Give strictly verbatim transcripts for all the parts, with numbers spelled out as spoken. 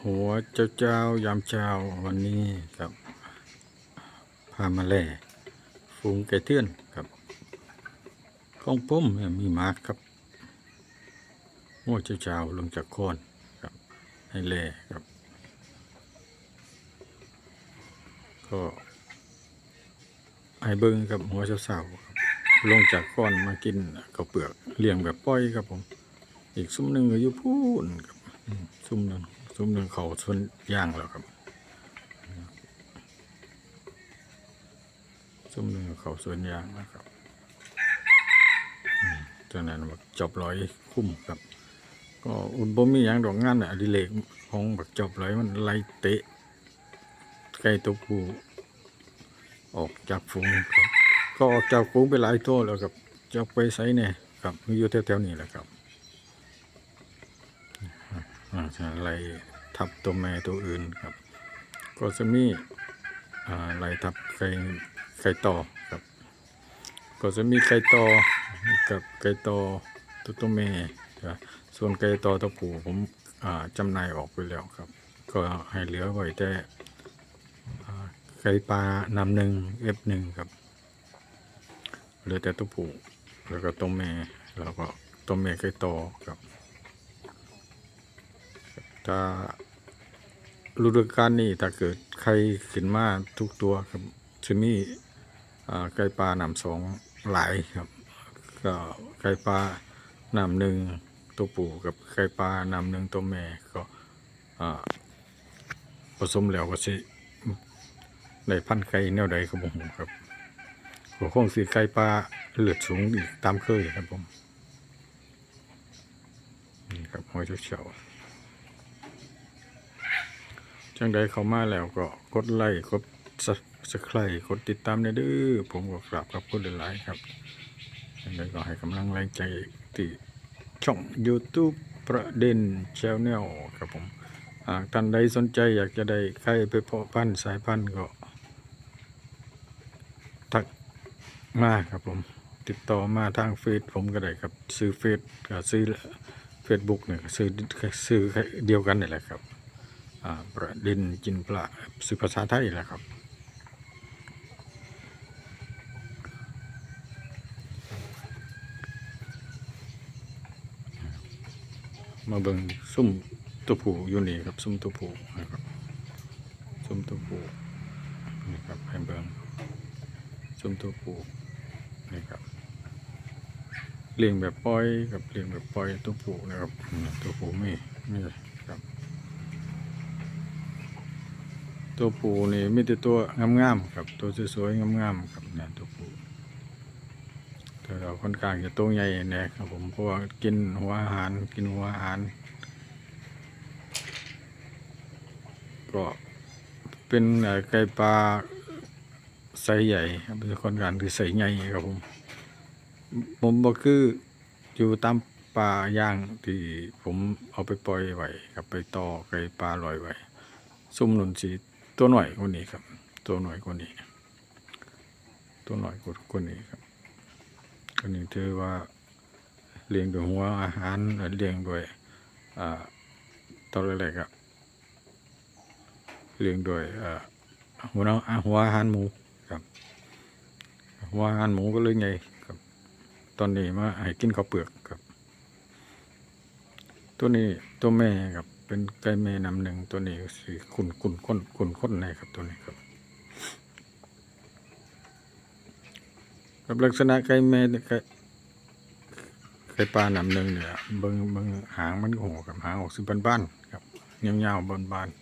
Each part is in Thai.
หัวเจ้าเจ้ายามเช้าวันนี้ครับพามาแล่ฝูงไก่เทือนครับของผมมีมาร์กครับหัวเจ้าเจ้าลงจากโคนครับให้แล่ครับก็ให้เบิ้งกับหัวเจ้าสาวลงจากโคนมากินข้าวเปลือกเลี้ยงแบบป้อยครับผมอีกซุ้มหนึ่งอยู่พูนครับซุ้มหนึ่งซุ้มหนึ่งเขาส่วนย่างแล้วครับซุ้มหนึ่งเขาส่วนย่างนะครับจากนั้นบักจอบร้อยคุ้มครับก็อุ่นบ่มีอย่างดอกงานอดิเรกของบักจอบร้อยมันไล่เตะไก่ตัวผู้ออกจากฝูงครับก็ออกจากฝูงไปหลายตัวแล้วครับจะไปไสเนี่ยครับอยู่แถวๆนี้แหละครับไล่ทับตัวแม่ตัวอื่นครับก็จะมีไล่ทับไก่ไก่ต่อครับก็จะมีไก่ต่อกับไก่ต่อตัวตัวแม่ส่วนไก่ต่อตัวผู้ผมจำหน่ายออกไปแล้วครับก็ให้เหลือไว้แต่ไก่ปลานำหนึ่งเอฟหนึ่งครับเหลือแต่ตัวผู้แล้วก็ตัวแม่แล้วก็ตัวแม่ไก่ต่อครับถ้าฤดูกาลนี้ถ้าเกิดใครขึ้นมาทุกตัวครับจะมีไก่ปลาหนำสองหลายครับก็ไก่ปลาหนำหนึ่งตัวผู้กับไก่ปลาหนำหนึ่งตัวแม่ก็ผสมแล้วก็สิได้พันไก่แนวใดครับผมครับก็คงสีไก่ปลาเลือดสูงอีกตามเคยครับผมนี่ครับหัวเฉียวจังใดเข้ามาแล้วก็กดไลค์กดซับสไครบ์กดติดตามได้ดื้อผมก็กราบขอบคุณหลายๆครับจังใดก็ให้กำลังแรงใจที่ช่อง YouTube ประเด็นแชนแนลครับผมหากท่านใดสนใจอยากจะได้ไข่ไปเพาะพันธุ์สายพันธุ์ก็ทักมาครับผมติดต่อมาทางเฟซผมก็ได้ครับซื้อเฟซกับซื้อเฟซบุ๊กเนี่ยซื้อซื้อเดียวกันนี่แหละครับประเด็นกินปลาสื่อภาษาไทยแหละครับมาเบิ่งซุ่มตัวผู้อยู่นี่ครับซุ่มตัวผู้นะครับซุ่มตัวผู้นี่ครับให้เบิ่งซุ่มตัวผู้นี่ครับเลี้ยงแบบปล่อยกับเลี้ยงแบบปล่อยตัวผู้นะครับตัวผู้มีนี่ครับตัวผู้นี่มีแต่ตัวงามๆครับตัวสวยๆงามๆครับเนี่ยตัวผู้แต่เราค่อนข้างจะตัวใหญ่นะครับผมเพราะว่ากินหัวอาหารกินหัวอาหารก็เป็นไก่ปลาไซส์ใหญ่ครับเป็นคนกลางคือไซส์ใหญ่ครับผมผมก็คืออยู่ตามป่าย่างที่ผมเอาไปปล่อยไว้ครับไปต่อไก่ปลาลอยไว้ซุ่มหนุนสีตัวหน่อยกว่านี้ครับตัวหน่อยกว่านี้ตัวหน่อยกว่านี้ครับอันนี้ถือว่าเลี้ยงด้วยหัวอาหารเลี้ยงด้วยตอนแรกๆครับเลี้ยงด้วยหัวหัวอาหารหมูครับหัวอาหารหมูก็เลยไงครับตอนนี้มาให้กินข้าวเปลือกครับตัวนี้ตัวแม่ครับเป็นไก่แม่นำหนึ่งตัวนี้สีขุ่นขุ่นข้นขุ่นข้นในครับตัวนี้ครับกับลักษณะไก่แม่ไก่ไก่ปลานำหนึ่งเนี่ยเบิ้งเบิ้งหางมันโหกับหางออกสีบ้านๆครับเงาๆบ้าน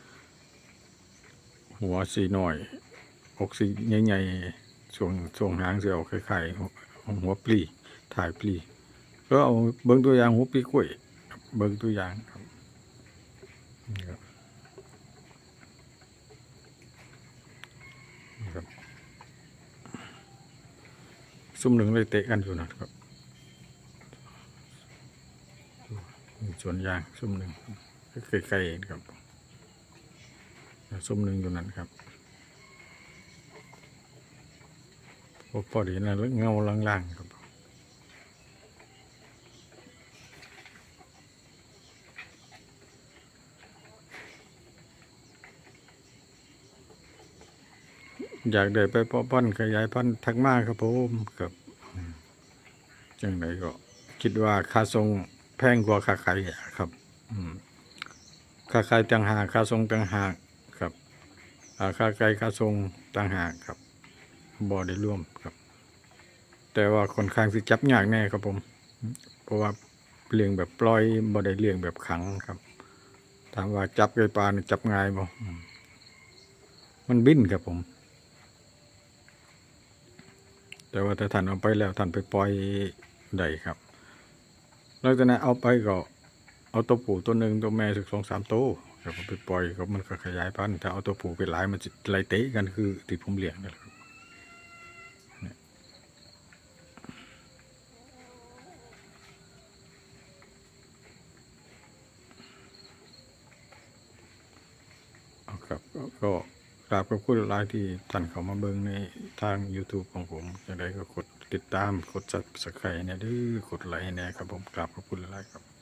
ๆหัวสีหน่อยอกสีใหญ่ๆช่วงช่วงหางสีออกคล้ายๆหัวปลีถ่ายปลีก็เอาเบิ้งตัวอย่างหัวปลีกล้วยเบิ้งตัวอย่างครับครับซุ่มหนึ่งเลยเตะกันอยู่นะครับส่วนยางซุ่มหนึ่งใกล้ๆครับซุ่มหนึ่งอยู่นั่นครับพอดีนะเงาล่างๆครับอยากได้ไปเพาะพันธุ์ขยายพันธุ์ทักมาครับผมครับจังไดก็คิดว่าค่าส่งแพงกว่าค่าขายครับอืมค่าขายต่างหากค่าส่งต่างหากครับอ่าค่าไกลค่าส่งต่างหากครับบ่ได้รวมครับ แต่ว่าค่อนข้างสิจับยากแน่ครับผมเพราะว่าเลี้ยงแบบปล่อยบ่ได้เลี้ยงแบบขังครับถามว่าจับไก่ปลานี่จับง่ายบ่อืมมันบินครับผม แต่ว่าถ้าท่านเอาไปแล้วท่านไปปล่อยได้ครับนอกจากนั้นเอาไปก็เอาตัวผู้ตัวหนึ่งตัวแม่สักสองสามตัวแล้วก็ไปปล่อยก็มันก็ขยายพันธุ์ถ้าเอาตัวผู้ไปหลายมันจะไล่เตะกันคือที่ผมเลี้ยงนั่นแหละครับเอาครับก็กราบขอบคุณหลายที่ท่านเข้ามาเบิ่งในทาง YouTube ของผมจังไดก็กดติดตามกด Subscribe เนี่ยเด้อกดไลค์เนี่ยครับผมกราบขอบคุณหลายครับ